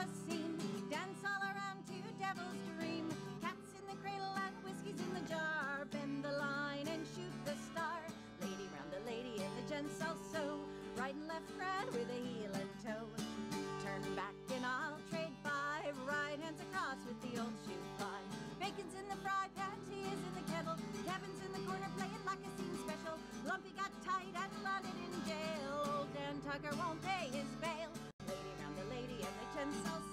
a scene. Dance all around to Devil's Dream. Cats in the cradle and whiskey's in the jar. Bend the line and shoot the star. Lady round the lady and the gents also. Right and left crowd with a heel and toe. Turn back and I'll trade 5. Right hands across with the old shoe fly. Bacon's in the fry pan, tea is in the kettle. Kevin's in the corner playing like a scene special. Lumpy got tight and landed in jail. Old Dan Tucker won't pay his bail. Lady round the lady and the gents all